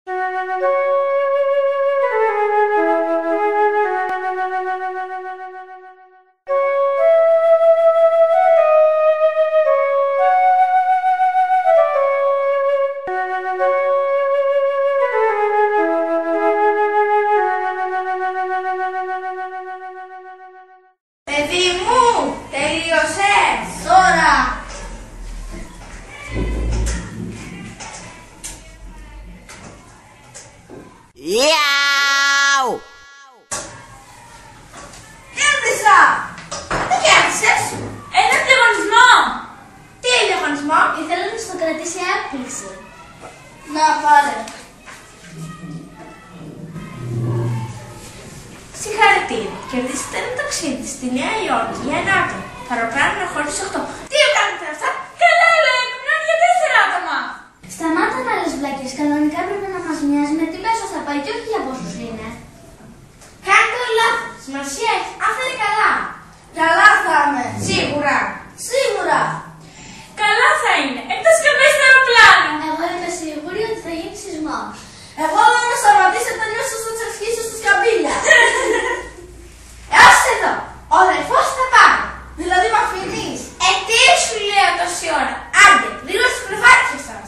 Παιδί μου, τελείωσες! Τώρα! Κέρδισα! Τι κέρδισες? Ένα διαγωνισμό! Τι είναι διαγωνισμό? Ήθελα να στο κρατήσει έκπληξη. Να πάρε. Συγχαρητήρια. Κερδίσετε ένα ταξίδι στη Νέα Υόρκη για 1 άτομο. Αεροπλάνο χωρίς 8. Τι κάνετε αυτά? Καλά λέω, μιλάνε για 4 άτομα! Σταμάτα να λες βλακίες. Κανονικά πρέπει να μας μοιάζει με τι πέσο θα πάει και όχι για πόσους είναι. Κάντε λάθος. Σημασία έχει. Αν θα είναι καλά. Καλά θα είμαι. Σίγουρα. Σίγουρα. Καλά θα είναι, εκτός και μέσα στο αεροπλάνο! Εγώ είμαι σίγουρη ότι θα γίνει σεισμός. Εγώ δεν θα σταματήσω να νιώσω στο τσαρσκίσω στη σκαμπίλια. Άσε εδώ. Ο αδερφός θα πάρει. Δηλαδή με αφήνεις. Τι σου λέω τόση ώρα. Άντε, λίγο στις κρεβάτια σας.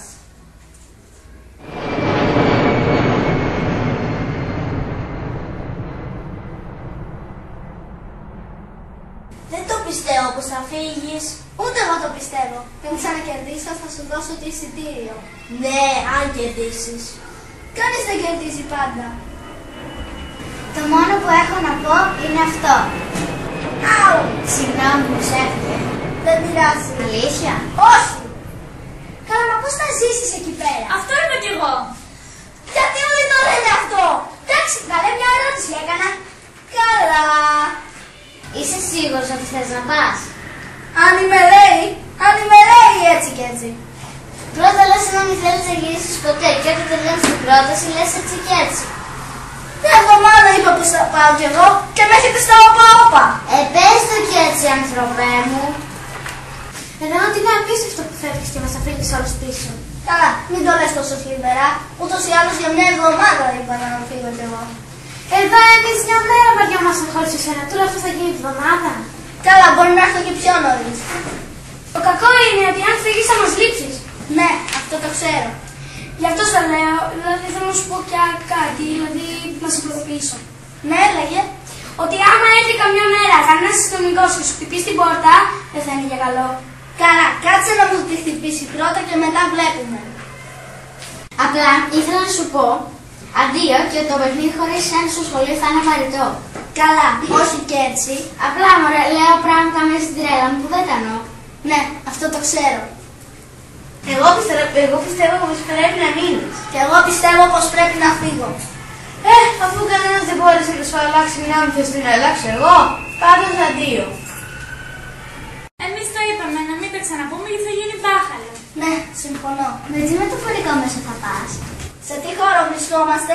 Δεν το πιστεύω πως θα φύγεις. Ούτε εγώ το πιστεύω. Δεν ξανακερδίσω, θα σου δώσω το εισιτήριο. Ναι, αν κερδίσεις. Κανείς δεν κερδίζει πάντα. Το μόνο που έχω να πω είναι αυτό. Αου! Συγγνώμη που ψεύτηκε. Δεν πειράζει. Αλήθεια? Όχι! Καλά, μα πώς θα ζήσεις εκεί πέρα? Αυτό είπα κι εγώ! Γιατί όλοι το λένε αυτό! Εντάξει, καλέ, μια ερώτηση έκανα. Καλά! Είσαι σίγουρος ότι θες να πας? Αν είμαι λέει έτσι κι έτσι. Πρώτα λες να μην θέλεις να γυρίσεις ποτέ και όταν τελειώνεις την πρόταση λες έτσι κι έτσι. Μια εβδομάδα είπα πως θα πάω κι εγώ και με έχετε στα όπα-όπα. Πες το κι έτσι, άνθρωπέ μου. Εδώ ότι είναι απίστευτο που φεύγεις και μας αφήνεις όλους πίσω. Καλά, μην το λες τόσο θλιβερά. Ούτως ή άλλως για μια εβδομάδα είπα να φύγω κι εγώ. Εδώ εμείς μια μέρα βαριόμασταν χωρίς εσένα. Τώρα αυτό θα γίνει εβδομάδα. Καλά, μπορεί να έρθω και πιο νωρίς. Το κακό είναι ότι αν φύγεις θα μας λείψεις. Ναι, αυτό το ξέρω. Γι' αυτό σας λέω, δηλαδή θέλω να σου πω κι κάτι, δηλαδή να σε προειδοποιήσω. Ναι, έλεγε. Ότι άμα έρθει καμιά μέρα κανένας αστυνομικός και σου χτυπήσει την πόρτα, δεν θα είναι για καλό. Καλά, κάτσε να μου τη χτυπήσει πρώτα και μετά βλέπουμε. Απλά ήθελα να σου πω αντίο και το παιχνίδι χωρίς ένα στο σχολείο θα είναι βαρετό. Καλά, όχι κι έτσι. Απλά μωρέ, λέω πράγματα μέσα στην τρέλα μου που δεν τα εννοώ. Ναι, αυτό το ξέρω. Εγώ πιστεύω πως πρέπει να μείνεις. Και εγώ πιστεύω πως πρέπει να φύγω. Αφού κανένας δεν μπόρεσε να σου αλλάξει μια αν θες την αλλάξω εγώ, πάντως αντίο. Εμείς το είπαμε να μην τα ξαναπούμε γιατί θα γίνει μπάχαλο. Ναι, συμφωνώ. Με τι μεταφορικό μέσο θα πας? Σε τι χώρο βρισκόμαστε?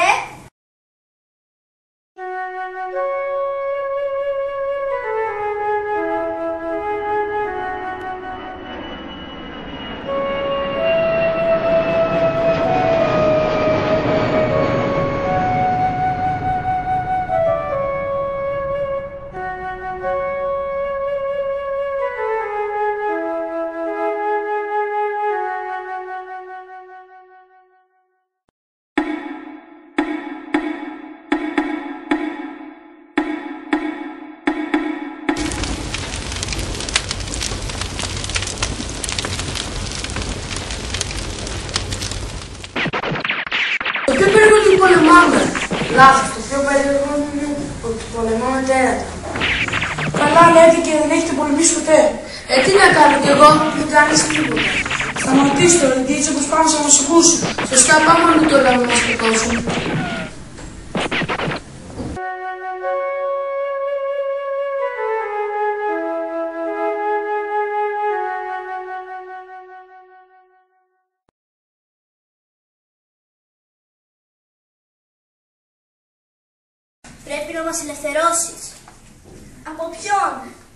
Το πιο περίεργο ότι πολεμάμε. Λάθος, το πιο περίεργο είναι ότι πολεμάμε τέρατα. Καλά λέτε και δεν έχετε πολεμήσει ποτέ. Τι να κάνω κι εγώ, μην κάνεις τίποτα. Σταματήστε το, γιατί έτσι όπως πάμε θα μας ακούσουν. Σωστά, πάμε να μην το λέμε να μας σκοτώσουν. Πρέπει να μας ελευθερώσεις. Από ποιον?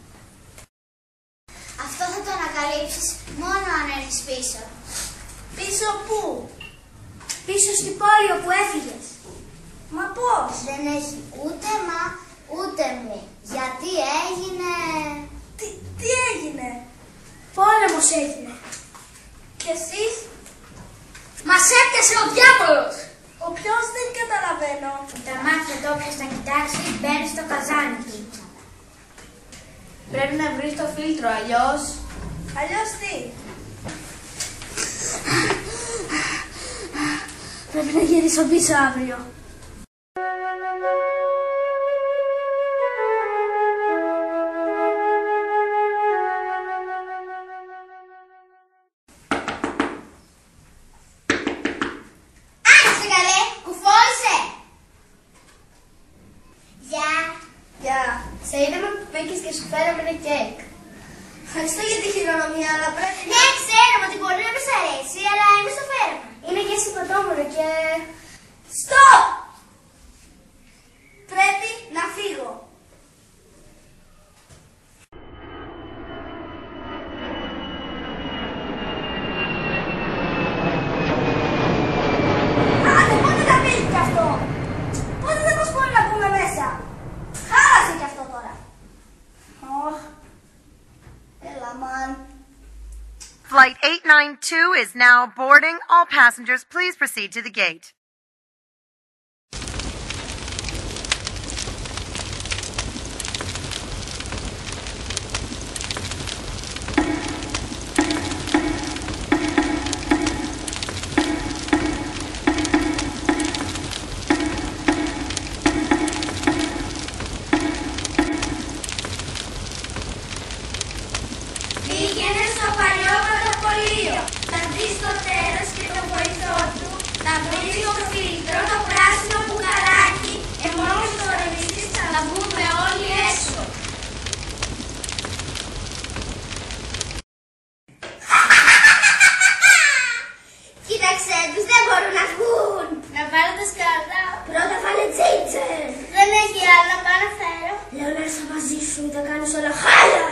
Αυτό θα το ανακαλύψεις μόνο αν έρθεις πίσω. Πίσω πού? πίσω στην πόλη όπου έφυγες. Μα πώς? Δεν έχει ούτε μα ούτε μη. Γιατί έγινε... Τι έγινε? Πόλεμος έγινε. Και εσείς? Μας έπιασε ο διάβολος. Ο ποιος? Δεν καταλαβαίνω. Τα μάτια το όποιος τα κοιτάξει μπαίνει στο καζάνι του. Πρέπει να βρεις το φίλτρο, αλλιώς... Αλλιώς τι? Πρέπει να γυρίσω πίσω αύριο. Άνοιξε καλέ, κουφώρισε! Γεια. Γεια. Σε είδαμε που πήγες και σου φέραμε ένα κέικ. Ευχαριστώ για τη χειρονομία, αλλά πρέπει Ναι, ξέραμε ότι μπορεί να μην σ' αρέσει, αλλά εμείς το φέραμε. Είναι και συμπατόμορο και... Στοπ! Πρέπει να φύγω. Άντε, πότε θα φύγει κι αυτό? Πότε δεν μας μπορεί να πούμε μέσα? Χάλασε κι αυτό τώρα. Έλα, μαν. Flight 892 is now boarding. All passengers, please proceed to the gate. Πήγαινε στο παλιό πρωτοπολείο. Θα δεις το τέρας και το βοηθό του. Θα βρεις το φίλτρο, το πράσινο μπουγαράκι. Και μόλις το ρεμίσεις θα βγούμε όλοι έξω. Κοίταξε τους, δεν μπορούν να βγουν. Να βάλω τα σκάτα. Πρώτα βάλε τζέιτσερ. Δεν έχει άλλο να πάω να φέρω. Λέω να έρθω μαζί σου, τα κάνεις όλα χάλια.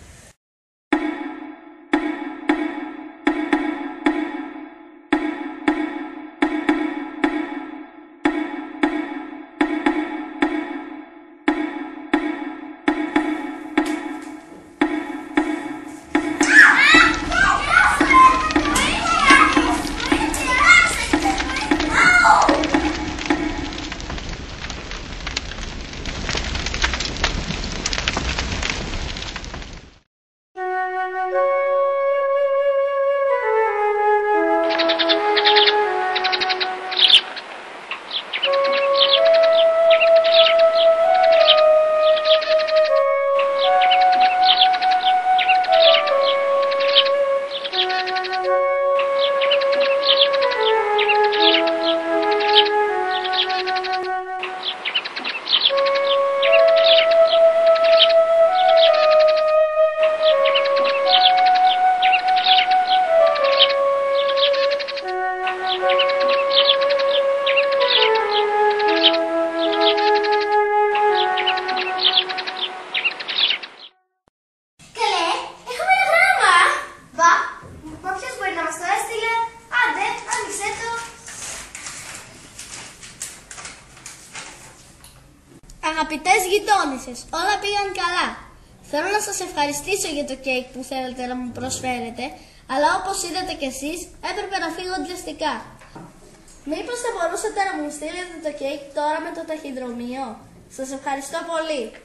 Αγαπητές γειτόνισσες, όλα πήγαν καλά. Θέλω να σας ευχαριστήσω για το κέικ που θέλετε να μου προσφέρετε, αλλά όπως είδατε κι εσείς, έπρεπε να φύγω βιαστικά. Μήπως θα μπορούσατε να μου στείλετε το κέικ τώρα με το ταχυδρομείο? Σας ευχαριστώ πολύ.